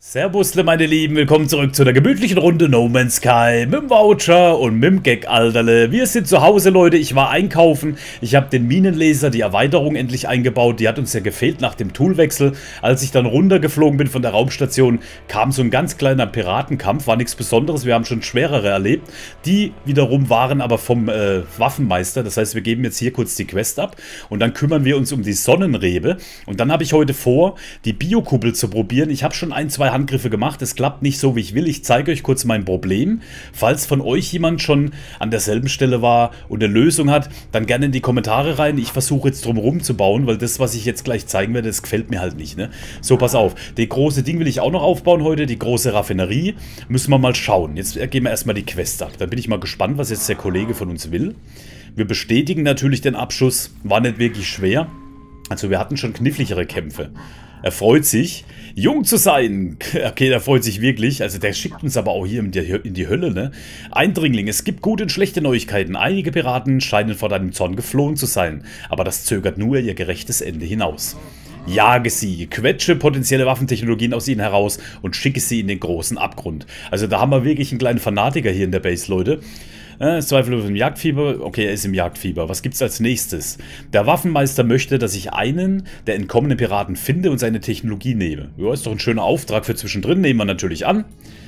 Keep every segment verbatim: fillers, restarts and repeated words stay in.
Servusle meine Lieben, willkommen zurück zu der gemütlichen Runde No Man's Sky mit dem Voucher und mit dem Gag, Alterle. Wir sind zu Hause, Leute, ich war einkaufen, ich habe den Minenlaser, die Erweiterung endlich eingebaut, die hat uns ja gefehlt nach dem Toolwechsel. Als ich dann runtergeflogen bin von der Raumstation, kam so ein ganz kleiner Piratenkampf, war nichts Besonderes, wir haben schon schwerere erlebt. Die wiederum waren aber vom äh, Waffenmeister, das heißt wir geben jetzt hier kurz die Quest ab und dann kümmern wir uns um die Sonnenrebe. Und dann habe ich heute vor, die Biokuppel zu probieren. Ich habe schon ein, zwei Handgriffe gemacht, es klappt nicht so wie ich will. Ich zeige euch kurz mein Problem. Falls von euch jemand schon an derselben Stelle war und eine Lösung hat, dann gerne in die Kommentare rein. Ich versuche jetzt drumherum zu bauen, weil das, was ich jetzt gleich zeigen werde, das gefällt mir halt nicht. Ne? So, pass auf. Die große Ding will ich auch noch aufbauen heute, die große Raffinerie. Müssen wir mal schauen. Jetzt gehen wir erstmal die Quest ab. Da bin ich mal gespannt, was jetzt der Kollege von uns will. Wir bestätigen natürlich den Abschuss. War nicht wirklich schwer. Also wir hatten schon kniffligere Kämpfe. Er freut sich, jung zu sein. Okay, der freut sich wirklich. Also der schickt uns aber auch hier in die, in die Hölle, ne? Eindringling, es gibt gute und schlechte Neuigkeiten. Einige Piraten scheinen vor deinem Zorn geflohen zu sein. Aber das zögert nur ihr gerechtes Ende hinaus. Jage sie, quetsche potenzielle Waffentechnologien aus ihnen heraus und schicke sie in den großen Abgrund. Also da haben wir wirklich einen kleinen Fanatiker hier in der Base, Leute. Äh, zweifellos im Jagdfieber. Okay, er ist im Jagdfieber. Was gibt's als nächstes? Der Waffenmeister möchte, dass ich einen der entkommenen Piraten finde und seine Technologie nehme. Ja, ist doch ein schöner Auftrag für zwischendrin. Nehmen wir natürlich an.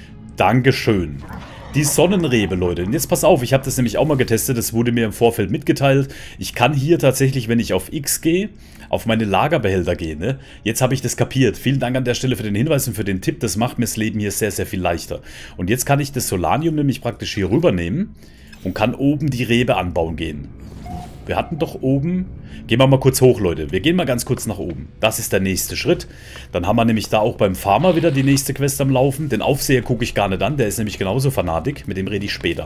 Dankeschön. Die Sonnenrebe, Leute. Und jetzt pass auf, ich habe das nämlich auch mal getestet. Das wurde mir im Vorfeld mitgeteilt. Ich kann hier tatsächlich, wenn ich auf X gehe, auf meine Lagerbehälter gehen. Ne? Jetzt habe ich das kapiert. Vielen Dank an der Stelle für den Hinweis und für den Tipp. Das macht mir das Leben hier sehr, sehr viel leichter. Und jetzt kann ich das Solanium nämlich praktisch hier rübernehmen und kann oben die Rebe anbauen gehen. Wir hatten doch oben... Gehen wir mal kurz hoch, Leute. Wir gehen mal ganz kurz nach oben. Das ist der nächste Schritt. Dann haben wir nämlich da auch beim Farmer wieder die nächste Quest am Laufen. Den Aufseher gucke ich gar nicht an. Der ist nämlich genauso Fanatik. Mit dem rede ich später.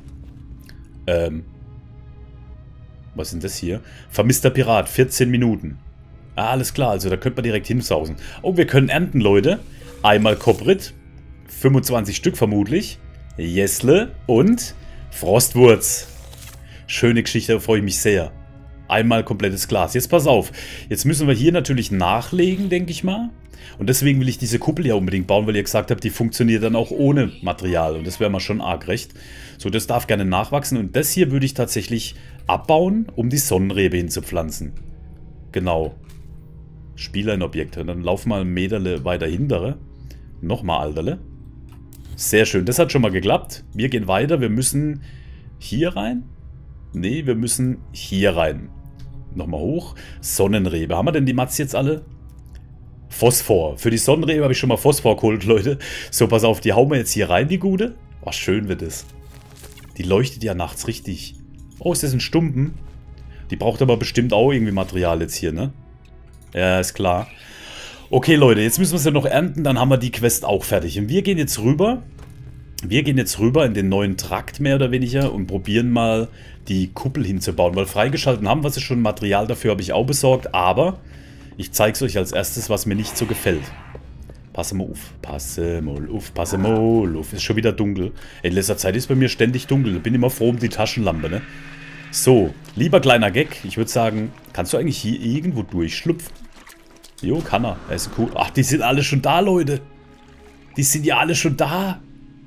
Ähm... Was ist denn das hier? Vermisster Pirat, vierzehn Minuten. Ah, alles klar, also da könnte man direkt hinsausen. Oh, wir können ernten, Leute. Einmal Koprit. fünfundzwanzig Stück vermutlich. Jesle und Frostwurz. Schöne Geschichte, da freue ich mich sehr. Einmal komplettes Glas. Jetzt pass auf. Jetzt müssen wir hier natürlich nachlegen, denke ich mal. Und deswegen will ich diese Kuppel ja unbedingt bauen, weil ihr gesagt habt, die funktioniert dann auch ohne Material. Und das wäre mal schon arg recht. So, das darf gerne nachwachsen. Und das hier würde ich tatsächlich abbauen, um die Sonnenrebe hinzupflanzen. Genau. Spielernobjekte. Dann laufen wir ein Meterle weiter hintere. Nochmal, Alterle. Sehr schön. Das hat schon mal geklappt. Wir gehen weiter. Wir müssen hier rein. Nee, wir müssen hier rein. Nochmal hoch. Sonnenrebe. Haben wir denn die Mats jetzt alle? Phosphor. Für die Sonnenrebe habe ich schon mal Phosphor geholt, Leute. So, pass auf. Die hauen wir jetzt hier rein, die gute. Oh, schön wird es. Die leuchtet ja nachts richtig. Oh, ist das ein Stumpen? Die braucht aber bestimmt auch irgendwie Material jetzt hier, ne? Ja, ist klar. Okay, Leute, jetzt müssen wir es ja noch ernten. Dann haben wir die Quest auch fertig. Und wir gehen jetzt rüber. Wir gehen jetzt rüber in den neuen Trakt, mehr oder weniger, und probieren mal die Kuppel hinzubauen. Weil freigeschalten haben wir sie schon, Material dafür habe ich auch besorgt. Aber ich zeige es euch als erstes, was mir nicht so gefällt. Passe mal auf, passe mal auf, passe mal auf. Ist schon wieder dunkel. In letzter Zeit ist bei mir ständig dunkel. Bin immer froh um die Taschenlampe, ne? So, lieber kleiner Gag, ich würde sagen, kannst du eigentlich hier irgendwo durchschlüpfen? Jo, kann er. Er ist cool. Ach, die sind alle schon da, Leute. Die sind ja alle schon da.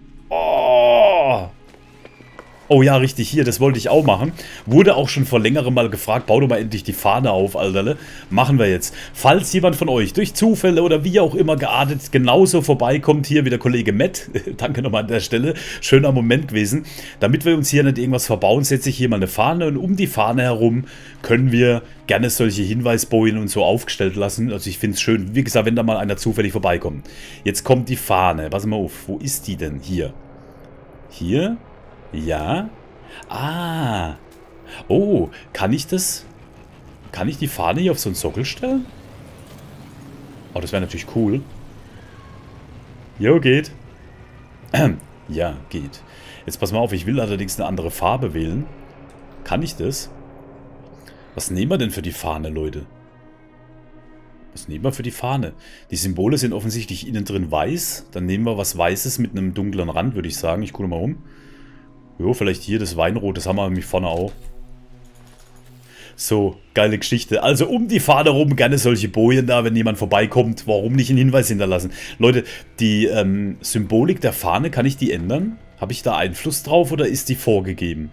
Oh. Oh ja, richtig, hier, das wollte ich auch machen. Wurde auch schon vor längerem mal gefragt, bau doch mal endlich die Fahne auf, Alterle. Machen wir jetzt. Falls jemand von euch durch Zufälle oder wie auch immer geartet genauso vorbeikommt, hier wie der Kollege Matt, danke nochmal an der Stelle, schöner Moment gewesen. Damit wir uns hier nicht irgendwas verbauen, setze ich hier mal eine Fahne und um die Fahne herum können wir gerne solche Hinweisbojen und so aufgestellt lassen. Also ich finde es schön, wie gesagt, wenn da mal einer zufällig vorbeikommt. Jetzt kommt die Fahne, pass mal auf, wo ist die denn? Hier. Hier? Ja. Ah. Oh, kann ich das? Kann ich die Fahne hier auf so einen Sockel stellen? Oh, das wäre natürlich cool. Jo, geht. Ja, geht. Jetzt pass mal auf, ich will allerdings eine andere Farbe wählen. Kann ich das? Was nehmen wir denn für die Fahne, Leute? Was nehmen wir für die Fahne? Die Symbole sind offensichtlich innen drin weiß. Dann nehmen wir was Weißes mit einem dunklen Rand, würde ich sagen. Ich gucke mal um. Jo, vielleicht hier das Weinrot, das haben wir nämlich vorne auch. So, geile Geschichte. Also um die Fahne rum gerne solche Bojen da, wenn jemand vorbeikommt. Warum nicht einen Hinweis hinterlassen? Leute, die ähm, Symbolik der Fahne, kann ich die ändern? Habe ich da Einfluss drauf oder ist die vorgegeben?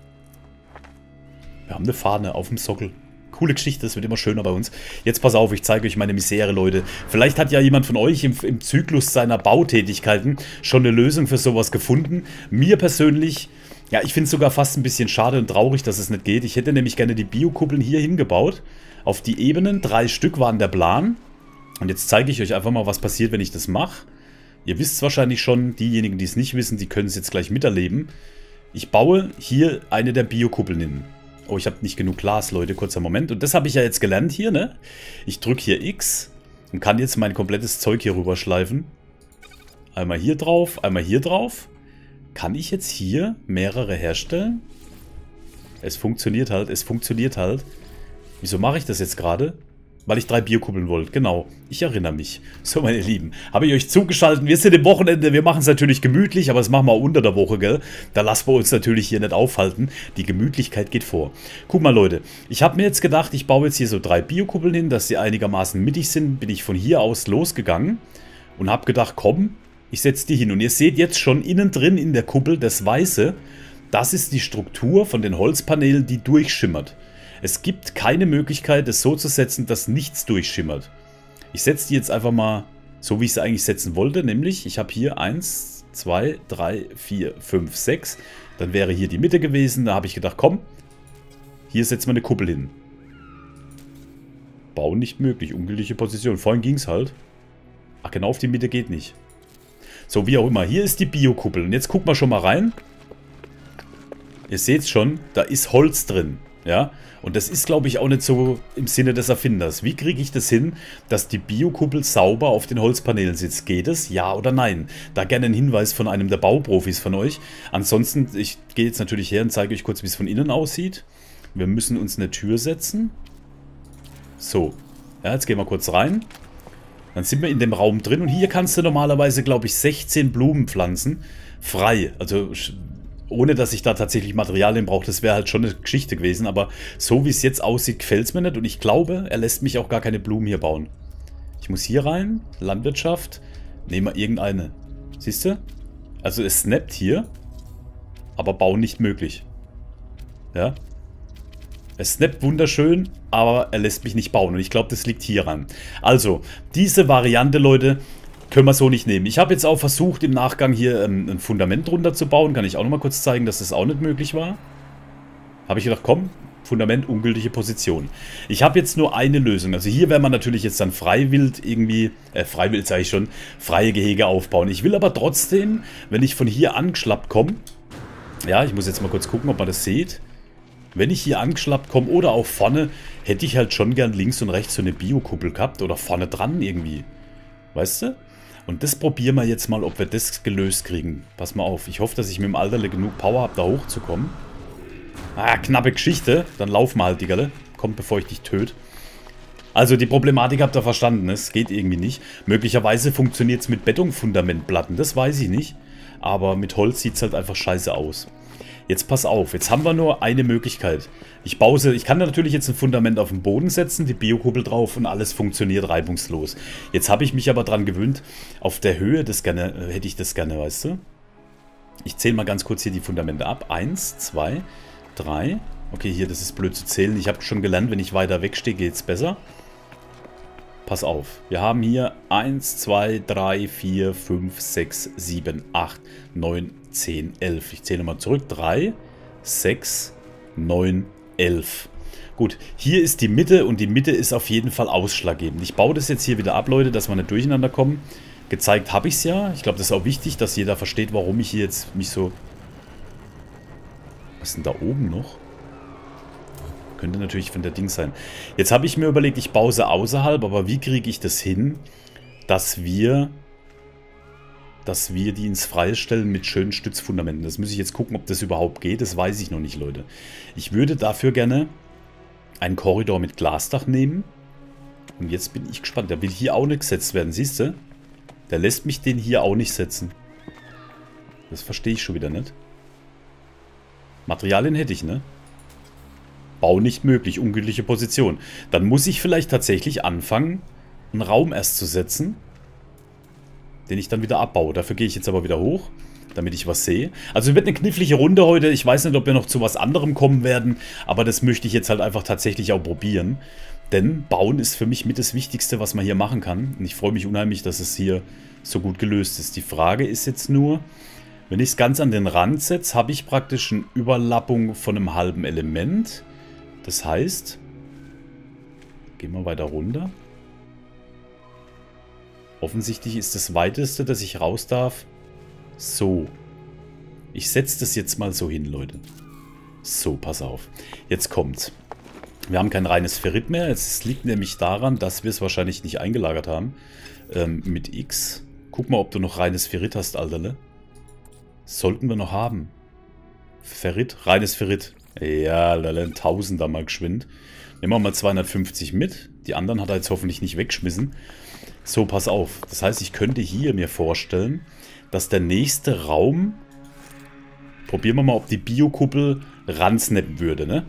Wir haben eine Fahne auf dem Sockel. Coole Geschichte, das wird immer schöner bei uns. Jetzt pass auf, ich zeige euch meine Misere, Leute. Vielleicht hat ja jemand von euch im, im Zyklus seiner Bautätigkeiten schon eine Lösung für sowas gefunden. Mir persönlich... Ja, ich finde es sogar fast ein bisschen schade und traurig, dass es nicht geht. Ich hätte nämlich gerne die Biokuppeln hier hingebaut. Auf die Ebenen, drei Stück waren der Plan. Und jetzt zeige ich euch einfach mal, was passiert, wenn ich das mache. Ihr wisst es wahrscheinlich schon, diejenigen, die es nicht wissen, die können es jetzt gleich miterleben. Ich baue hier eine der Biokuppeln hin. Oh, ich habe nicht genug Glas, Leute, kurzer Moment. Und das habe ich ja jetzt gelernt hier, ne? Ich drücke hier X und kann jetzt mein komplettes Zeug hier rüberschleifen. Einmal hier drauf, einmal hier drauf. Kann ich jetzt hier mehrere herstellen? Es funktioniert halt, es funktioniert halt. Wieso mache ich das jetzt gerade? Weil ich drei Biokuppeln wollte, genau. Ich erinnere mich. So, meine Lieben, habe ich euch zugeschaltet. Wir sind im Wochenende, wir machen es natürlich gemütlich, aber das machen wir auch unter der Woche, gell? Da lassen wir uns natürlich hier nicht aufhalten. Die Gemütlichkeit geht vor. Guck mal, Leute, ich habe mir jetzt gedacht, ich baue jetzt hier so drei Biokuppeln hin, dass sie einigermaßen mittig sind. Bin ich von hier aus losgegangen und habe gedacht, komm, ich setze die hin und ihr seht jetzt schon innen drin in der Kuppel das Weiße. Das ist die Struktur von den Holzpanelen, die durchschimmert. Es gibt keine Möglichkeit, das so zu setzen, dass nichts durchschimmert. Ich setze die jetzt einfach mal so, wie ich sie eigentlich setzen wollte. Nämlich, ich habe hier eins, zwei, drei, vier, fünf, sechs. Dann wäre hier die Mitte gewesen. Da habe ich gedacht, komm, hier setzen wir eine Kuppel hin. Bauen nicht möglich, ungültige Position. Vorhin ging es halt. Ach, genau auf die Mitte geht nicht. So, wie auch immer. Hier ist die Biokuppel. Und jetzt gucken wir schon mal rein. Ihr seht es schon, da ist Holz drin. Ja, und das ist, glaube ich, auch nicht so im Sinne des Erfinders. Wie kriege ich das hin, dass die Biokuppel sauber auf den Holzpanelen sitzt? Geht es? Ja oder nein? Da gerne ein Hinweis von einem der Bauprofis von euch. Ansonsten, ich gehe jetzt natürlich her und zeige euch kurz, wie es von innen aussieht. Wir müssen uns eine Tür setzen. So, ja, jetzt gehen wir kurz rein. Dann sind wir in dem Raum drin und hier kannst du normalerweise, glaube ich, sechzehn Blumen pflanzen. Frei, also ohne dass ich da tatsächlich Materialien brauche. Das wäre halt schon eine Geschichte gewesen, aber so wie es jetzt aussieht, gefällt es mir nicht. Und ich glaube, er lässt mich auch gar keine Blumen hier bauen. Ich muss hier rein, Landwirtschaft, nehmen wir irgendeine. Siehst du? Also es snappt hier, aber bauen nicht möglich. Ja? Es snappt wunderschön, aber er lässt mich nicht bauen. Und ich glaube, das liegt hier ran. Also, diese Variante, Leute, können wir so nicht nehmen. Ich habe jetzt auch versucht, im Nachgang hier ähm, ein Fundament drunter zu bauen. Kann ich auch nochmal kurz zeigen, dass das auch nicht möglich war. Habe ich gedacht, komm, Fundament, ungültige Position. Ich habe jetzt nur eine Lösung. Also hier werden wir natürlich jetzt dann freiwillig irgendwie, äh, freiwillig sage ich schon, freie Gehege aufbauen. Ich will aber trotzdem, wenn ich von hier angeschlappt komme, ja, ich muss jetzt mal kurz gucken, ob man das sieht. Wenn ich hier angeschlappt komme oder auch vorne, hätte ich halt schon gern links und rechts so eine Biokuppel gehabt oder vorne dran irgendwie. Weißt du? Und das probieren wir jetzt mal, ob wir das gelöst kriegen. Pass mal auf. Ich hoffe, dass ich mit dem Alterle genug Power habe, da hochzukommen. Ah, knappe Geschichte. Dann laufen wir halt, Digga. Kommt, bevor ich dich töte. Also die Problematik habt ihr verstanden. Es geht irgendwie nicht. Möglicherweise funktioniert es mit Betonfundamentplatten. Das weiß ich nicht. Aber mit Holz sieht es halt einfach scheiße aus. Jetzt pass auf, jetzt haben wir nur eine Möglichkeit. Ich baue sie, ich kann natürlich jetzt ein Fundament auf den Boden setzen, die Biokuppel drauf und alles funktioniert reibungslos. Jetzt habe ich mich aber dran gewöhnt, auf der Höhe das gerne, äh, hätte ich das gerne, weißt du? Ich zähle mal ganz kurz hier die Fundamente ab. Eins, zwei, drei. Okay, hier, das ist blöd zu zählen. Ich habe schon gelernt, wenn ich weiter wegstehe, geht es besser. Pass auf, wir haben hier eins, zwei, drei, vier, fünf, sechs, sieben, acht, neun, zehn, elf. Ich zähle mal zurück. drei, sechs, neun, elf. Gut, hier ist die Mitte und die Mitte ist auf jeden Fall ausschlaggebend. Ich baue das jetzt hier wieder ab, Leute, dass wir nicht durcheinander kommen. Gezeigt habe ich es ja. Ich glaube, das ist auch wichtig, dass jeder versteht, warum ich hier jetzt mich so... Was ist denn da oben noch? Könnte natürlich von der Ding sein. Jetzt habe ich mir überlegt, ich baue sie außerhalb, aber wie kriege ich das hin, dass wir... dass wir die ins Freie stellen mit schönen Stützfundamenten. Das muss ich jetzt gucken, ob das überhaupt geht. Das weiß ich noch nicht, Leute. Ich würde dafür gerne einen Korridor mit Glasdach nehmen. Und jetzt bin ich gespannt. Der will hier auch nicht gesetzt werden, siehst du? Der lässt mich den hier auch nicht setzen. Das verstehe ich schon wieder nicht. Materialien hätte ich, ne? Bau nicht möglich, ungültige Position. Dann muss ich vielleicht tatsächlich anfangen, einen Raum erst zu setzen, den ich dann wieder abbaue. Dafür gehe ich jetzt aber wieder hoch, damit ich was sehe. Also es wird eine knifflige Runde heute. Ich weiß nicht, ob wir noch zu was anderem kommen werden, aber das möchte ich jetzt halt einfach tatsächlich auch probieren. Denn Bauen ist für mich mit das Wichtigste, was man hier machen kann. Und ich freue mich unheimlich, dass es hier so gut gelöst ist. Die Frage ist jetzt nur, wenn ich es ganz an den Rand setze, habe ich praktisch eine Überlappung von einem halben Element. Das heißt, gehen wir weiter runter. Offensichtlich ist das weiteste, dass ich raus darf, so. Ich setze das jetzt mal so hin, Leute. So, pass auf. Jetzt kommt's. Wir haben kein reines Ferrit mehr. Es liegt nämlich daran, dass wir es wahrscheinlich nicht eingelagert haben. Ähm, mit X. Guck mal, ob du noch reines Ferrit hast, Alterle. Sollten wir noch haben. Ferrit, reines Ferrit. Ja, ein Tausender mal geschwind. Nehmen wir mal zweihundertfünfzig mit. Die anderen hat er jetzt hoffentlich nicht weggeschmissen. So, pass auf. Das heißt, ich könnte hier mir vorstellen, dass der nächste Raum... Probieren wir mal, ob die Biokuppel ransnappen würde, ne?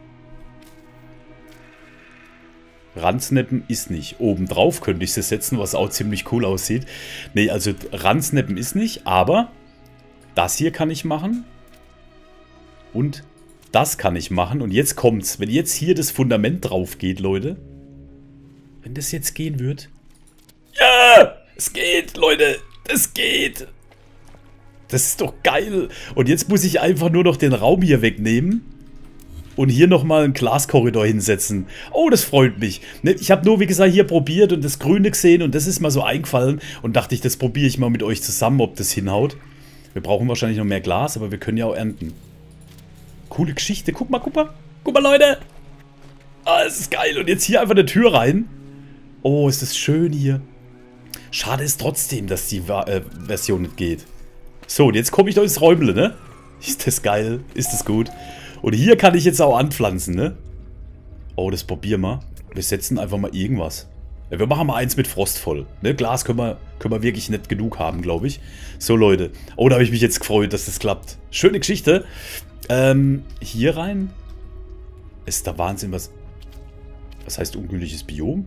Ransnappen ist nicht. Obendrauf könnte ich sie setzen, was auch ziemlich cool aussieht. Ne, also ransnappen ist nicht, aber das hier kann ich machen. Und das kann ich machen. Und jetzt kommt's. Wenn jetzt hier das Fundament drauf geht, Leute. Wenn das jetzt gehen wird. Ja! Es geht, Leute! Es geht! Das ist doch geil! Und jetzt muss ich einfach nur noch den Raum hier wegnehmen. Und hier nochmal einen Glaskorridor hinsetzen. Oh, das freut mich. Ich habe nur, wie gesagt, hier probiert und das Grüne gesehen. Und das ist mal so eingefallen. Und dachte ich, das probiere ich mal mit euch zusammen, ob das hinhaut. Wir brauchen wahrscheinlich noch mehr Glas, aber wir können ja auch ernten. Coole Geschichte. Guck mal, guck mal. Guck mal, Leute. Ah, das ist geil. Und jetzt hier einfach eine Tür rein. Oh, ist das schön hier. Schade ist trotzdem, dass die äh, Version nicht geht. So, und jetzt komme ich doch ins Räumle, ne? Ist das geil? Ist das gut? Und hier kann ich jetzt auch anpflanzen, ne? Oh, das probieren wir. Wir setzen einfach mal irgendwas. Ja, wir machen mal eins mit Frost voll. Ne? Glas können wir, können wir wirklich nicht genug haben, glaube ich. So, Leute. Oh, da habe ich mich jetzt gefreut, dass das klappt. Schöne Geschichte. Ähm, hier rein. Ist da Wahnsinn, was... Was heißt ungültiges Biom?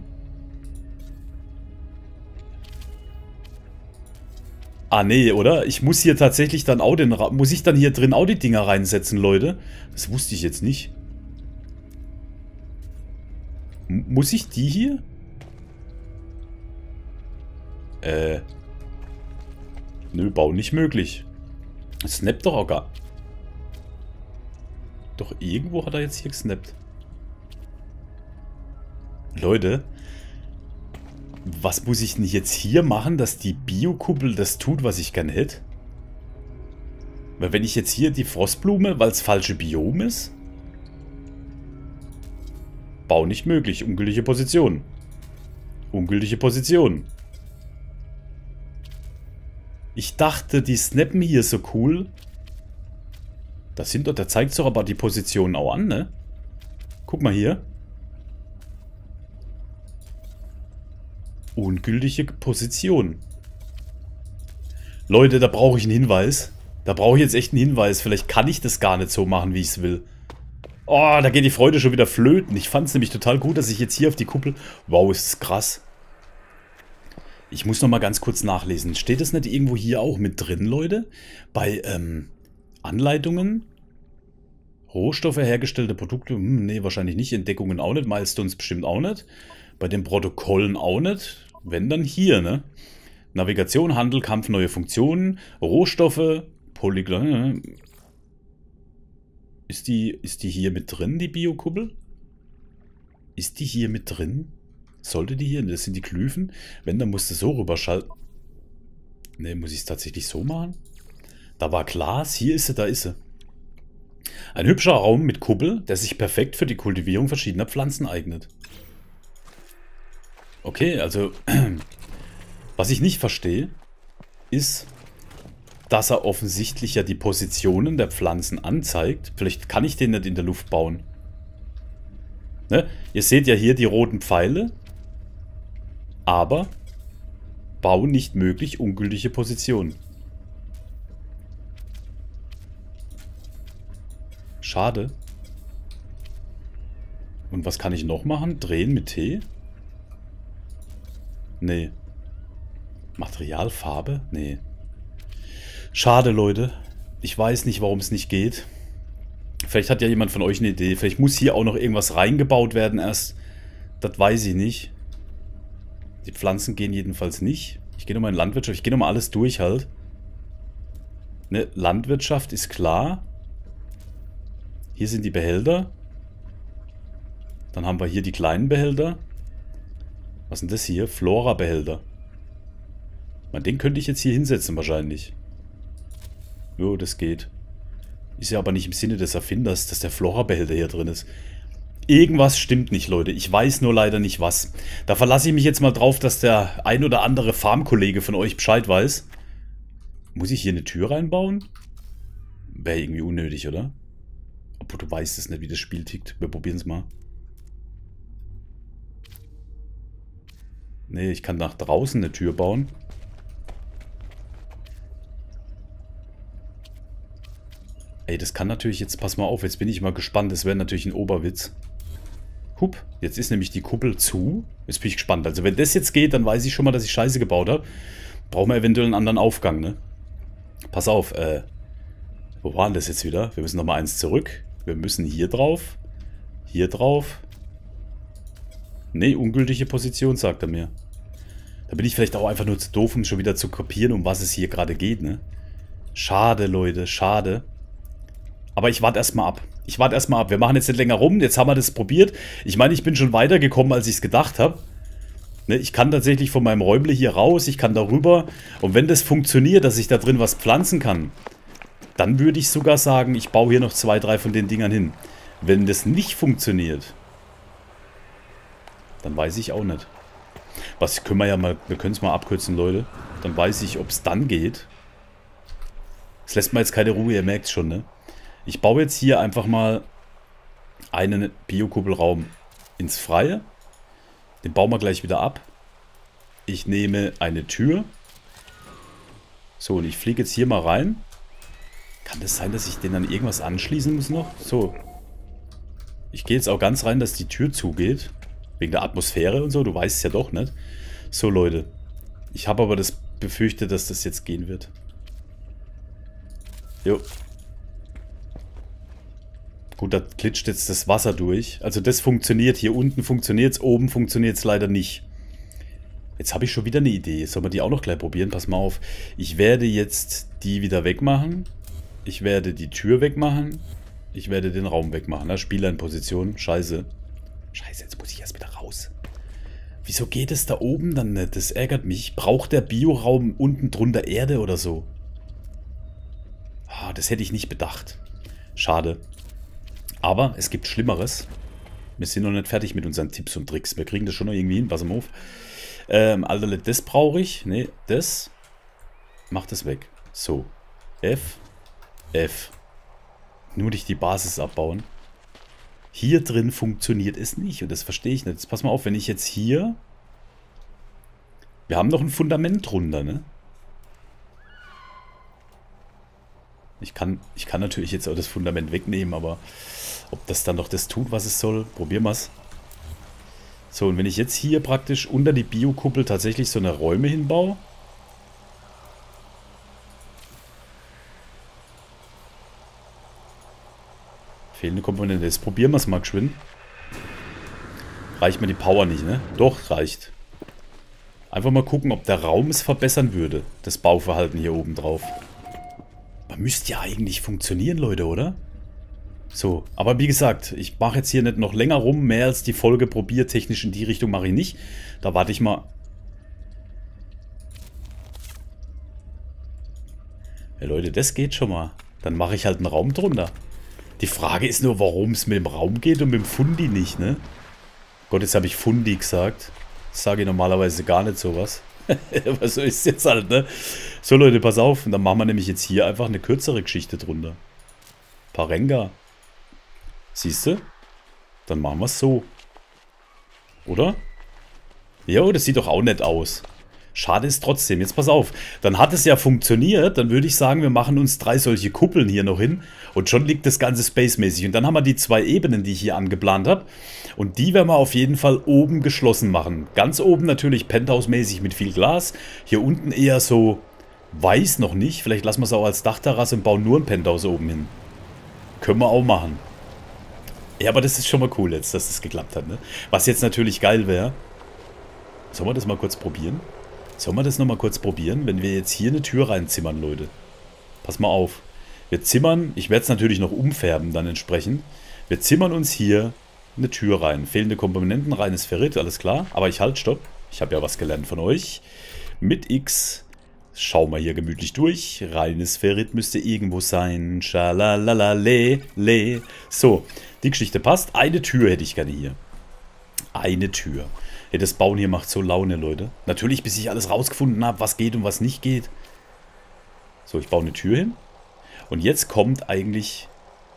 Ah, nee, oder? Ich muss hier tatsächlich dann auch den... Ra muss ich dann hier drin auch die Dinger reinsetzen, Leute? Das wusste ich jetzt nicht. M muss ich die hier? Äh... Nö, Bau nicht möglich. Snappt doch auch gar... Doch irgendwo hat er jetzt hier gesnappt. Leute... Was muss ich denn jetzt hier machen, dass die Biokuppel das tut, was ich gerne hätte? Weil wenn ich jetzt hier die Frostblume, weil es falsche Biom ist? Bau nicht möglich. Ungültige Position. Ungültige Position. Ich dachte, die snappen hier so cool. Das sind doch, da zeigt es doch aber die Positionen auch an, ne? Guck mal hier. Ungültige Position. Leute, da brauche ich einen Hinweis. Da brauche ich jetzt echt einen Hinweis. Vielleicht kann ich das gar nicht so machen, wie ich es will. Oh, da geht die Freude schon wieder flöten. Ich fand es nämlich total gut, dass ich jetzt hier auf die Kuppel... Wow, ist das krass. Ich muss noch mal ganz kurz nachlesen. Steht das nicht irgendwo hier auch mit drin, Leute? Bei ähm, Anleitungen? Rohstoffe, hergestellte Produkte? Hm, nee, wahrscheinlich nicht. Entdeckungen auch nicht. Milestones bestimmt auch nicht. Bei den Protokollen auch nicht. Wenn, dann hier, ne? Navigation, Handel, Kampf, neue Funktionen, Rohstoffe, Polygon. Ist die, ist die hier mit drin, die Biokuppel? Ist die hier mit drin? Sollte die hier? Das sind die Glyphen. Wenn, dann musst du so rüberschalten. Ne, muss ich es tatsächlich so machen? Da war Glas. Hier ist sie, da ist sie. Ein hübscher Raum mit Kuppel, der sich perfekt für die Kultivierung verschiedener Pflanzen eignet. Okay, also, was ich nicht verstehe, ist, dass er offensichtlich ja die Positionen der Pflanzen anzeigt. Vielleicht kann ich den nicht in der Luft bauen. Ne? Ihr seht ja hier die roten Pfeile. Aber Bau nicht möglich, ungültige Position. Schade. Und was kann ich noch machen? Drehen mit T? Nee. Materialfarbe? Nee. Schade, Leute. Ich weiß nicht, warum es nicht geht. Vielleicht hat ja jemand von euch eine Idee. Vielleicht muss hier auch noch irgendwas reingebaut werden erst. Das weiß ich nicht. Die Pflanzen gehen jedenfalls nicht. Ich gehe nochmal in Landwirtschaft. Ich gehe nochmal alles durch halt. Ne, Landwirtschaft ist klar. Hier sind die Behälter. Dann haben wir hier die kleinen Behälter. Was sind das hier? Flora-Behälter. Den könnte ich jetzt hier hinsetzen wahrscheinlich. Jo, das geht. Ist ja aber nicht im Sinne des Erfinders, dass der Flora-Behälter hier drin ist. Irgendwas stimmt nicht, Leute. Ich weiß nur leider nicht was. Da verlasse ich mich jetzt mal drauf, dass der ein oder andere Farmkollege von euch Bescheid weiß. Muss ich hier eine Tür reinbauen? Wäre irgendwie unnötig, oder? Obwohl du weißt es nicht, wie das Spiel tickt. Wir probieren es mal. Nee, ich kann nach draußen eine Tür bauen. Ey, das kann natürlich jetzt... Pass mal auf, jetzt bin ich mal gespannt. Das wäre natürlich ein Oberwitz. Hup, jetzt ist nämlich die Kuppel zu. Jetzt bin ich gespannt. Also wenn das jetzt geht, dann weiß ich schon mal, dass ich Scheiße gebaut habe. Brauchen wir eventuell einen anderen Aufgang, ne? Pass auf, äh... Wo war denn das jetzt wieder? Wir müssen nochmal eins zurück. Wir müssen hier drauf. Hier drauf. Nee, ungültige Position, sagt er mir. Da bin ich vielleicht auch einfach nur zu doof, um schon wieder zu kopieren, um was es hier gerade geht, ne? Schade, Leute, schade. Aber ich warte erstmal ab. Ich warte erstmal ab. Wir machen jetzt nicht länger rum. Jetzt haben wir das probiert. Ich meine, ich bin schon weitergekommen, als ich es gedacht habe. Ne, ich kann tatsächlich von meinem Räumle hier raus. Ich kann darüber. Und wenn das funktioniert, dass ich da drin was pflanzen kann, dann würde ich sogar sagen, ich baue hier noch zwei, drei von den Dingern hin. Wenn das nicht funktioniert, dann weiß ich auch nicht. Was können wir ja mal, wir können es mal abkürzen, Leute. Dann weiß ich, ob es dann geht. Es lässt mir jetzt keine Ruhe, ihr merkt es schon, ne? Ich baue jetzt hier einfach mal einen Biokuppelraum ins Freie. Den bauen wir gleich wieder ab. Ich nehme eine Tür. So, und ich fliege jetzt hier mal rein. Kann das sein, dass ich den an irgendwas anschließen muss noch? So. Ich gehe jetzt auch ganz rein, dass die Tür zugeht. Wegen der Atmosphäre und so. Du weißt es ja doch nicht. So, Leute. Ich habe aber das befürchtet, dass das jetzt gehen wird. Jo. Gut, da glitscht jetzt das Wasser durch. Also das funktioniert. Hier unten funktioniert es, oben funktioniert es leider nicht. Jetzt habe ich schon wieder eine Idee. Sollen wir die auch noch gleich probieren? Pass mal auf. Ich werde jetzt die wieder wegmachen. Ich werde die Tür wegmachen. Ich werde den Raum wegmachen. Ne? Spieler in Position. Scheiße. Scheiße, jetzt muss ich erst wieder raus. Wieso geht es da oben dann nicht? Das ärgert mich. Braucht der Bioraum unten drunter Erde oder so? Ah, das hätte ich nicht bedacht. Schade. Aber es gibt Schlimmeres. Wir sind noch nicht fertig mit unseren Tipps und Tricks. Wir kriegen das schon noch irgendwie hin. Pass mal auf. Ähm, Alter, das brauche ich. Ne, das. Mach das weg. So. F. F. Nur durch die Basis abbauen. Hier drin funktioniert es nicht. Und das verstehe ich nicht. Jetzt pass mal auf, wenn ich jetzt hier... Wir haben noch ein Fundament drunter, ne? Ich kann, ich kann natürlich jetzt auch das Fundament wegnehmen, aber ob das dann noch das tut, was es soll, probieren wir es. So, und wenn ich jetzt hier praktisch unter die Biokuppel tatsächlich so eine Räume hinbaue. Fehlende Komponente. Jetzt probieren wir es mal geschwind. Reicht mir die Power nicht, ne? Doch, reicht. Einfach mal gucken, ob der Raum es verbessern würde. Das Bauverhalten hier oben drauf. Man müsste ja eigentlich funktionieren, Leute, oder? So, aber wie gesagt, ich mache jetzt hier nicht noch länger rum. Mehr als die Folge probiert. Technisch in die Richtung mache ich nicht. Da warte ich mal. Ja, Leute, das geht schon mal. Dann mache ich halt einen Raum drunter. Die Frage ist nur, warum es mit dem Raum geht und mit dem Fundi nicht, ne? Gott, jetzt habe ich Fundi gesagt. Das sage ich normalerweise gar nicht sowas. Aber so ist es jetzt halt, ne? So, Leute, pass auf. Und dann machen wir nämlich jetzt hier einfach eine kürzere Geschichte drunter. Parenga. Siehst du? Dann machen wir es so. Oder? Jo, das sieht doch auch nett aus. Schade ist trotzdem. Jetzt pass auf. Dann hat es ja funktioniert. Dann würde ich sagen, wir machen uns drei solche Kuppeln hier noch hin. Und schon liegt das Ganze spacemäßig. Und dann haben wir die zwei Ebenen, die ich hier angeplant habe. Und die werden wir auf jeden Fall oben geschlossen machen. Ganz oben natürlich Penthouse-mäßig mit viel Glas. Hier unten eher so weiß noch nicht. Vielleicht lassen wir es auch als Dachterrasse und bauen nur ein Penthouse oben hin. Können wir auch machen. Ja, aber das ist schon mal cool jetzt, dass das geklappt hat, ne? Was jetzt natürlich geil wäre. Sollen wir das mal kurz probieren? Sollen wir das nochmal kurz probieren, wenn wir jetzt hier eine Tür reinzimmern, Leute? Pass mal auf. Wir zimmern, ich werde es natürlich noch umfärben dann entsprechend. Wir zimmern uns hier eine Tür rein. Fehlende Komponenten, reines Ferrit, alles klar. Aber ich halt, stopp. Ich habe ja was gelernt von euch. Mit X. Schauen wir hier gemütlich durch. Reines Ferrit müsste irgendwo sein. Schalalalale, le. So, die Geschichte passt. Eine Tür hätte ich gerne hier. Eine Tür. Ja, das Bauen hier macht so Laune, Leute. Natürlich, bis ich alles rausgefunden habe, was geht und was nicht geht. So, ich baue eine Tür hin. Und jetzt kommt eigentlich...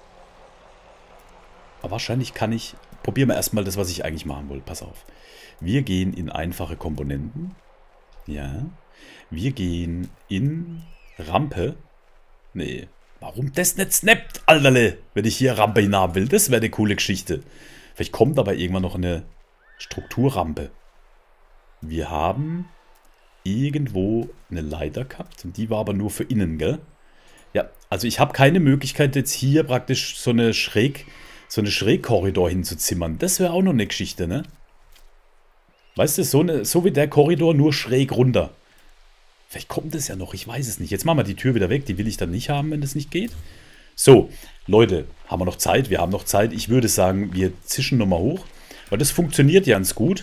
Aber wahrscheinlich kann ich... Probieren wir erstmal das, was ich eigentlich machen wollte. Pass auf. Wir gehen in einfache Komponenten. Ja. Wir gehen in Rampe. Nee. Warum das nicht snappt, Alterle? Wenn ich hier Rampe hinhaben will. Das wäre eine coole Geschichte. Vielleicht kommt aber irgendwann noch eine... Strukturrampe. Wir haben irgendwo eine Leiter gehabt. Und die war aber nur für innen, gell? Ja, also ich habe keine Möglichkeit jetzt hier praktisch so eine Schräg, so eine Schrägkorridor hinzuzimmern. Das wäre auch noch eine Geschichte, ne? Weißt du, so, eine, so wie der Korridor, nur schräg runter. Vielleicht kommt es ja noch, ich weiß es nicht. Jetzt machen wir die Tür wieder weg, die will ich dann nicht haben, wenn das nicht geht. So, Leute, haben wir noch Zeit? Wir haben noch Zeit. Ich würde sagen, wir zischen nochmal hoch. Weil das funktioniert ganz gut.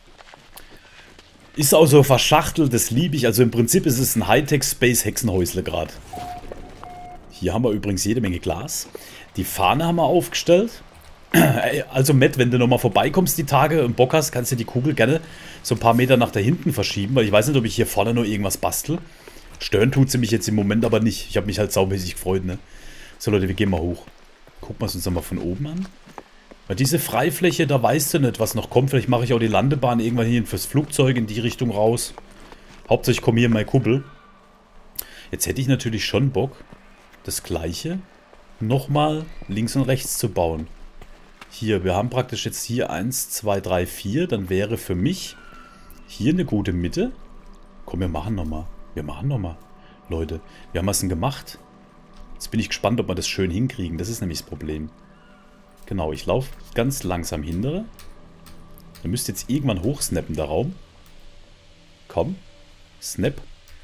Ist auch so verschachtelt, das liebe ich. Also im Prinzip ist es ein Hightech-Space-Hexenhäusle gerade. Hier haben wir übrigens jede Menge Glas. Die Fahne haben wir aufgestellt. Also Matt, wenn du nochmal vorbeikommst die Tage und Bock hast, kannst du die Kugel gerne so ein paar Meter nach da hinten verschieben. Weil ich weiß nicht, ob ich hier vorne noch irgendwas bastel. Stören tut sie mich jetzt im Moment aber nicht. Ich habe mich halt saumäßig gefreut, ne? So Leute, wir gehen mal hoch. Gucken wir es uns nochmal von oben an. Weil diese Freifläche, da weißt du nicht, was noch kommt. Vielleicht mache ich auch die Landebahn irgendwann hier fürs Flugzeug in die Richtung raus. Hauptsächlich komme hier in meine Kuppel. Jetzt hätte ich natürlich schon Bock, das gleiche nochmal links und rechts zu bauen. Hier, wir haben praktisch jetzt hier eins, zwei, drei, vier. Dann wäre für mich hier eine gute Mitte. Komm, wir machen nochmal. Wir machen nochmal. Leute, wir haben was denn gemacht. Jetzt bin ich gespannt, ob wir das schön hinkriegen. Das ist nämlich das Problem. Genau, ich laufe ganz langsam hintere. Du müsst jetzt irgendwann hochsnappen, der Raum. Komm. Snap.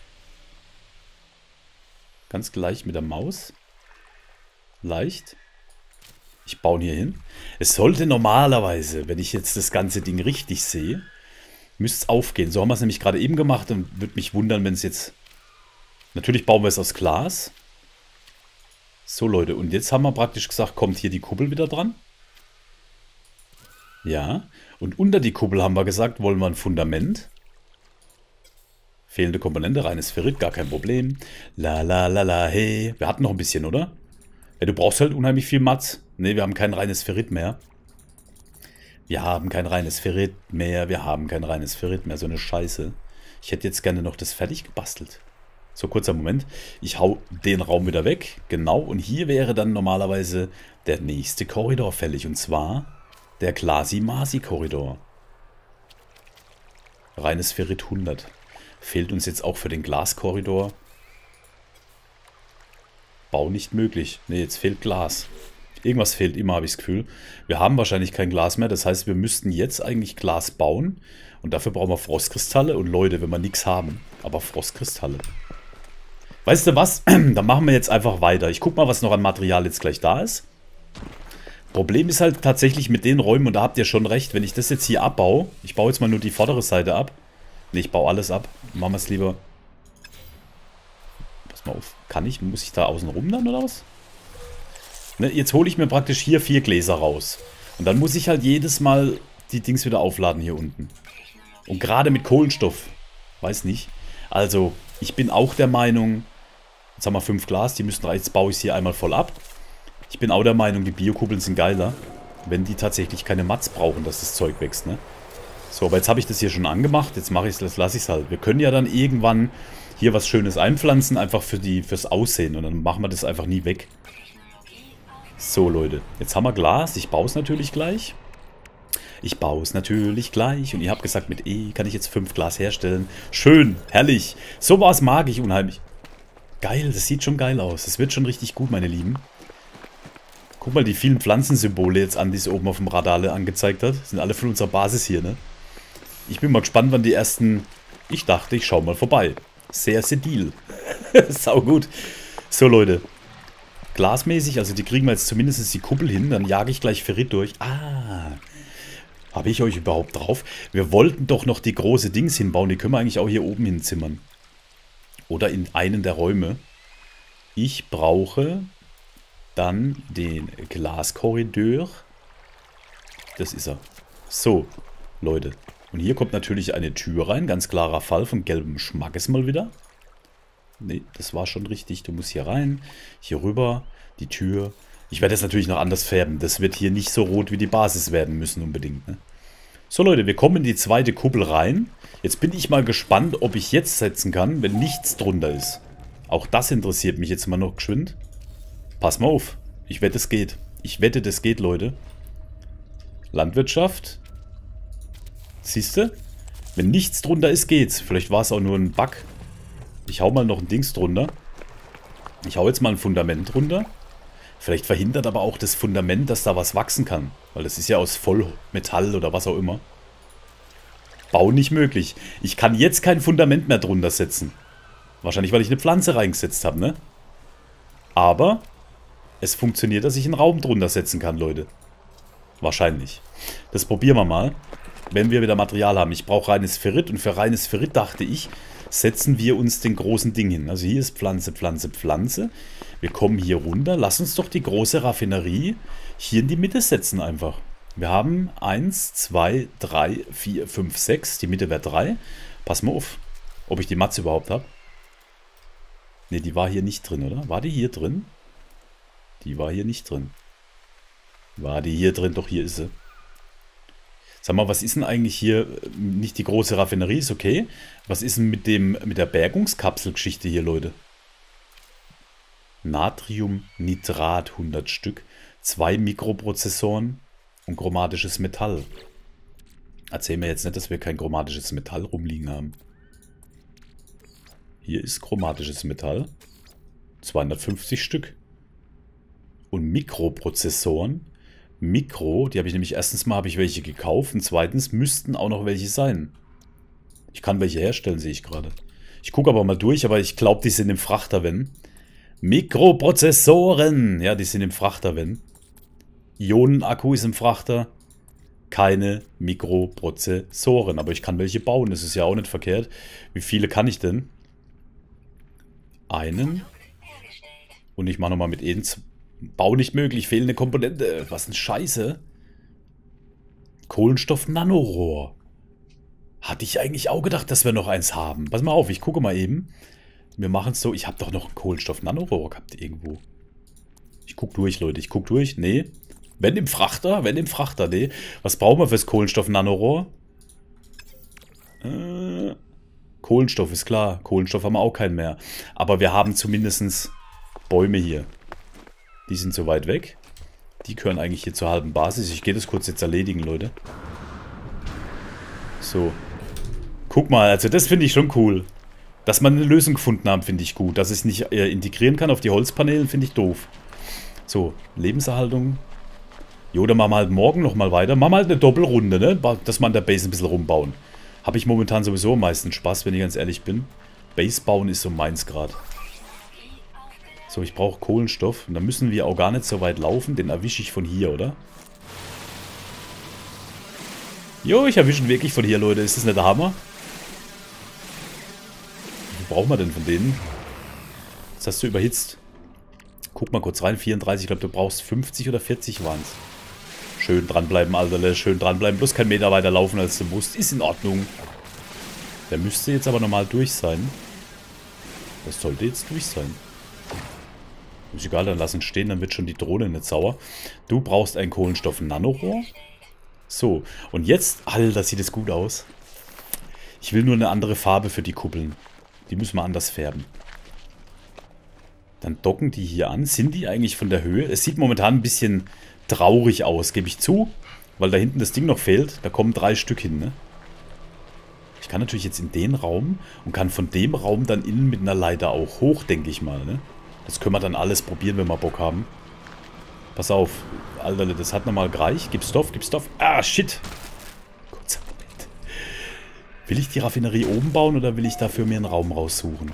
Ganz gleich mit der Maus. Leicht. Ich baue ihn hier hin. Es sollte normalerweise, wenn ich jetzt das ganze Ding richtig sehe, müsste es aufgehen. So haben wir es nämlich gerade eben gemacht und würde mich wundern, wenn es jetzt... Natürlich bauen wir es aus Glas. So Leute, und jetzt haben wir praktisch gesagt, kommt hier die Kuppel wieder dran. Ja, und unter die Kuppel haben wir gesagt, wollen wir ein Fundament. Fehlende Komponente, reines Ferrit, gar kein Problem. La la la la, hey. Wir hatten noch ein bisschen, oder? Ja, du brauchst halt unheimlich viel Mats. Ne, wir haben kein reines Ferrit mehr. Wir haben kein reines Ferrit mehr, wir haben kein reines Ferrit mehr, so eine Scheiße. Ich hätte jetzt gerne noch das fertig gebastelt. So, kurzer Moment. Ich hau den Raum wieder weg. Genau. Und hier wäre dann normalerweise der nächste Korridor fällig. Und zwar der Glasi-Masi-Korridor. Reines Ferrit hundert. Fehlt uns jetzt auch für den Glaskorridor. Bau nicht möglich. Ne, jetzt fehlt Glas. Irgendwas fehlt immer, habe ich das Gefühl. Wir haben wahrscheinlich kein Glas mehr. Das heißt, wir müssten jetzt eigentlich Glas bauen. Und dafür brauchen wir Frostkristalle. Und Leute, wenn wir nichts haben, aber Frostkristalle. Weißt du was? Dann machen wir jetzt einfach weiter. Ich guck mal, was noch an Material jetzt gleich da ist. Problem ist halt tatsächlich mit den Räumen, und da habt ihr schon recht, wenn ich das jetzt hier abbaue, ich baue jetzt mal nur die vordere Seite ab. Ne, ich baue alles ab. Machen wir es lieber. Pass mal auf. Kann ich? Muss ich da außen rum dann oder was? Ne, jetzt hole ich mir praktisch hier vier Gläser raus. Und dann muss ich halt jedes Mal die Dings wieder aufladen hier unten. Und gerade mit Kohlenstoff. Weiß nicht. Also, ich bin auch der Meinung... Jetzt haben wir fünf Glas, die müssen reichen. Jetzt baue ich es hier einmal voll ab. Ich bin auch der Meinung, die Biokuppeln sind geiler, wenn die tatsächlich keine Mats brauchen, dass das Zeug wächst, ne? So, aber jetzt habe ich das hier schon angemacht. Jetzt mache ich es, das lasse ich es halt. Wir können ja dann irgendwann hier was Schönes einpflanzen, einfach für die, fürs Aussehen. Und dann machen wir das einfach nie weg. So, Leute. Jetzt haben wir Glas. Ich baue es natürlich gleich. Ich baue es natürlich gleich. Und ihr habt gesagt, mit E kann ich jetzt fünf Glas herstellen. Schön, herrlich. Sowas mag ich unheimlich. Geil, das sieht schon geil aus. Das wird schon richtig gut, meine Lieben. Guck mal die vielen Pflanzensymbole jetzt an, die es oben auf dem Radar angezeigt hat. Das sind alle von unserer Basis hier, ne? Ich bin mal gespannt, wann die ersten... Ich dachte, ich schau mal vorbei. Sehr sedil. Sau gut. So, Leute. Glasmäßig, also die kriegen wir jetzt zumindest die Kuppel hin. Dann jage ich gleich Ferrit durch. Ah. Habe ich euch überhaupt drauf? Wir wollten doch noch die große Dings hinbauen. Die können wir eigentlich auch hier oben hinzimmern. Oder in einen der Räume. Ich brauche dann den Glaskorridor. Das ist er. So, Leute. Und hier kommt natürlich eine Tür rein. Ganz klarer Fall von gelbem Schmackes mal wieder. Ne, das war schon richtig. Du musst hier rein. Hier rüber. Die Tür. Ich werde das natürlich noch anders färben. Das wird hier nicht so rot wie die Basis werden müssen unbedingt. Ne? So, Leute, wir kommen in die zweite Kuppel rein. Jetzt bin ich mal gespannt, ob ich jetzt setzen kann, wenn nichts drunter ist. Auch das interessiert mich jetzt mal noch geschwind. Pass mal auf. Ich wette, es geht. Ich wette, das geht, Leute. Landwirtschaft. Siehst du? Wenn nichts drunter ist, geht's. Vielleicht war es auch nur ein Bug. Ich hau mal noch ein Dings drunter. Ich hau jetzt mal ein Fundament drunter. Vielleicht verhindert aber auch das Fundament, dass da was wachsen kann. Weil das ist ja aus Vollmetall oder was auch immer. Bau nicht möglich. Ich kann jetzt kein Fundament mehr drunter setzen. Wahrscheinlich, weil ich eine Pflanze reingesetzt habe, ne? Aber es funktioniert, dass ich einen Raum drunter setzen kann, Leute. Wahrscheinlich. Das probieren wir mal. Wenn wir wieder Material haben. Ich brauche reines Ferrit. Und für reines Ferrit dachte ich, setzen wir uns den großen Ding hin. Also hier ist Pflanze, Pflanze, Pflanze. Wir kommen hier runter. Lass uns doch die große Raffinerie hier in die Mitte setzen einfach. Wir haben eins, zwei, drei, vier, fünf, sechs. Die Mitte wäre drei. Pass mal auf, ob ich die Matze überhaupt habe. Ne, die war hier nicht drin, oder? War die hier drin? Die war hier nicht drin. War die hier drin? Doch, hier ist sie. Sag mal, was ist denn eigentlich hier? Nicht die große Raffinerie, ist okay. Was ist denn mit dem mit der Bergungskapselgeschichte hier, Leute? Natriumnitrat, hundert Stück. Zwei Mikroprozessoren und chromatisches Metall. Erzähl mir jetzt nicht, dass wir kein chromatisches Metall rumliegen haben. Hier ist chromatisches Metall. zweihundertfünfzig Stück. Und Mikroprozessoren. Mikro, die habe ich nämlich erstens mal habe ich welche gekauft und zweitens müssten auch noch welche sein. Ich kann welche herstellen, sehe ich gerade. Ich gucke aber mal durch, aber ich glaube, die sind im Frachter, wenn. Mikroprozessoren! Ja, die sind im Frachter, wenn. Ionenakku ist im Frachter. Keine Mikroprozessoren. Aber ich kann welche bauen, das ist ja auch nicht verkehrt. Wie viele kann ich denn? Einen. Und ich mache nochmal mit E. Bau nicht möglich, fehlende Komponente. Was ein Scheiße. Kohlenstoff-Nanorohr. Hatte ich eigentlich auch gedacht, dass wir noch eins haben. Pass mal auf, ich gucke mal eben. Wir machen es so, ich habe doch noch ein Kohlenstoff-Nanorohr gehabt irgendwo. Ich gucke durch, Leute, ich gucke durch. Nee. Wenn im Frachter, wenn im Frachter, nee. Was brauchen wir fürs Kohlenstoff-Nanorohr? Äh, Kohlenstoff ist klar. Kohlenstoff haben wir auch keinen mehr. Aber wir haben zumindest Bäume hier. Die sind so weit weg. Die gehören eigentlich hier zur halben Basis. Ich gehe das kurz jetzt erledigen, Leute. So. Guck mal, also das finde ich schon cool. Dass man eine Lösung gefunden haben, finde ich gut. Dass ich es nicht äh, integrieren kann auf die Holzpaneele, finde ich doof. So, Lebenserhaltung. Jo, dann machen wir halt morgen nochmal weiter. Machen wir halt eine Doppelrunde, ne? Dass wir an der Base ein bisschen rumbauen. Habe ich momentan sowieso am meisten Spaß, wenn ich ganz ehrlich bin. Base bauen ist so meins gerade. So, ich brauche Kohlenstoff. Und dann müssen wir auch gar nicht so weit laufen. Den erwische ich von hier, oder? Jo, ich erwische ihn wirklich von hier, Leute. Ist das nicht der Hammer? Wie viel brauchen wir denn von denen? Jetzt hast du überhitzt. Guck mal kurz rein. vierunddreißig. Ich glaube, du brauchst fünfzig oder vierzig waren es. Schön dranbleiben, Alterle. Schön dranbleiben. Bloß keinen Meter weiter laufen, als du musst. Ist in Ordnung. Der müsste jetzt aber normal durch sein. Das sollte jetzt durch sein. Ist egal, dann lass ihn stehen, dann wird schon die Drohne nicht sauer. Du brauchst ein Kohlenstoff-Nanorohr. So, und jetzt, Alter, sieht es gut aus. Ich will nur eine andere Farbe für die Kuppeln. Die müssen wir anders färben. Dann docken die hier an. Sind die eigentlich von der Höhe? Es sieht momentan ein bisschen traurig aus, gebe ich zu. Weil da hinten das Ding noch fehlt. Da kommen drei Stück hin, ne? Ich kann natürlich jetzt in den Raum und kann von dem Raum dann innen mit einer Leiter auch hoch, denke ich mal, ne? Das können wir dann alles probieren, wenn wir Bock haben. Pass auf. Alter, das hat nochmal gereicht. Gib Stoff, gib Stoff. Ah, shit. Kurzer Moment. Will ich die Raffinerie oben bauen oder will ich dafür mir einen Raum raussuchen?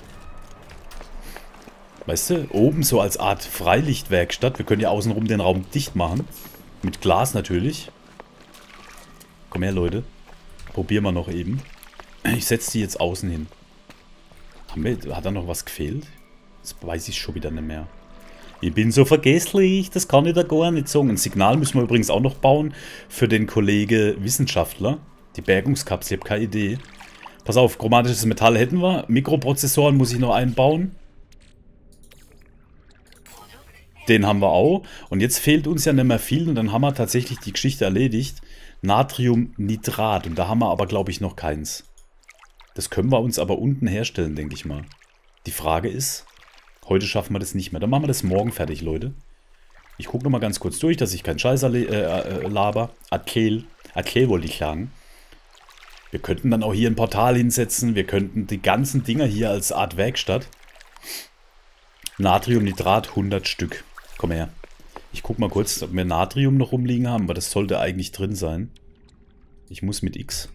Weißt du, oben so als Art Freilichtwerkstatt. Wir können ja außenrum den Raum dicht machen. Mit Glas natürlich. Komm her, Leute. Probieren wir noch eben. Ich setze die jetzt außen hin. Haben wir, hat da noch was gefehlt? Das weiß ich schon wieder nicht mehr. Ich bin so vergesslich, das kann ich da gar nicht sagen. Ein Signal müssen wir übrigens auch noch bauen für den Kollege Wissenschaftler. Die Bergungskapsel, ich habe keine Idee. Pass auf, chromatisches Metall hätten wir. Mikroprozessoren muss ich noch einbauen. Den haben wir auch. Und jetzt fehlt uns ja nicht mehr viel und dann haben wir tatsächlich die Geschichte erledigt. Natriumnitrat. Und da haben wir aber, glaube ich, noch keins. Das können wir uns aber unten herstellen, denke ich mal. Die Frage ist, heute schaffen wir das nicht mehr. Dann machen wir das morgen fertig, Leute. Ich gucke nochmal ganz kurz durch, dass ich keinen Scheiß äh, äh, laber. Arkel. Arkel wollte ich sagen. Wir könnten dann auch hier ein Portal hinsetzen. Wir könnten die ganzen Dinger hier als Art Werkstatt. Natriumnitrat, hundert Stück. Komm her. Ich guck mal kurz, ob wir Natrium noch rumliegen haben, aber das sollte eigentlich drin sein. Ich muss mit X.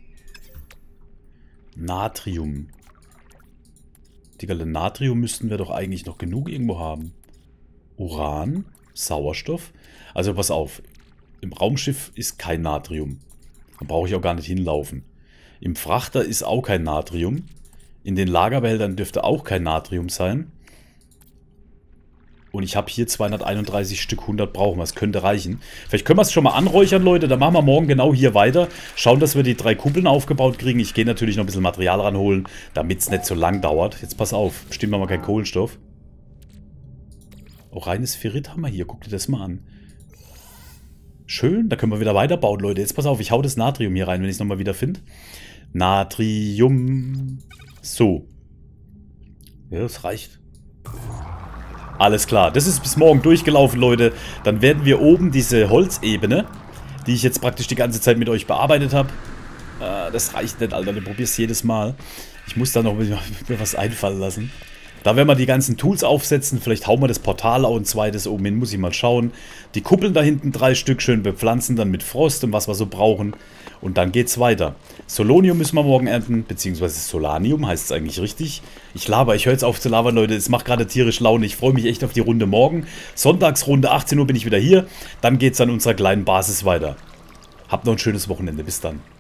Natrium. Digga, Natrium müssten wir doch eigentlich noch genug irgendwo haben. Uran, Sauerstoff. Also pass auf. Im Raumschiff ist kein Natrium. Da brauche ich auch gar nicht hinlaufen. Im Frachter ist auch kein Natrium. In den Lagerbehältern dürfte auch kein Natrium sein. Und ich habe hier zweihunderteinunddreißig Stück, hundert brauchen wir. Das könnte reichen. Vielleicht können wir es schon mal anräuchern, Leute. Dann machen wir morgen genau hier weiter. Schauen, dass wir die drei Kuppeln aufgebaut kriegen. Ich gehe natürlich noch ein bisschen Material ranholen, damit es nicht so lang dauert. Jetzt pass auf. Bestimmt haben wir keinen Kohlenstoff. Auch reines Ferrit haben wir hier. Guck dir das mal an. Schön. Da können wir wieder weiterbauen, Leute. Jetzt pass auf. Ich hau das Natrium hier rein, wenn ich es nochmal wieder finde. Natrium. So. Ja, das reicht. Alles klar, das ist bis morgen durchgelaufen, Leute. Dann werden wir oben diese Holzebene, die ich jetzt praktisch die ganze Zeit mit euch bearbeitet habe. Äh, das reicht nicht, Alter, du probierst jedes Mal. Ich muss da noch mir was einfallen lassen. Da werden wir die ganzen Tools aufsetzen. Vielleicht hauen wir das Portal auch ein zweites oben hin, muss ich mal schauen. Die Kuppeln da hinten drei Stück schön bepflanzen, dann mit Frost und was wir so brauchen. Und dann geht's weiter. Solonium müssen wir morgen ernten, beziehungsweise Solanium heißt es eigentlich richtig. Ich laber, ich höre jetzt auf zu labern, Leute. Es macht gerade tierisch Laune. Ich freue mich echt auf die Runde morgen. Sonntagsrunde, achtzehn Uhr bin ich wieder hier. Dann geht's an unserer kleinen Basis weiter. Habt noch ein schönes Wochenende. Bis dann.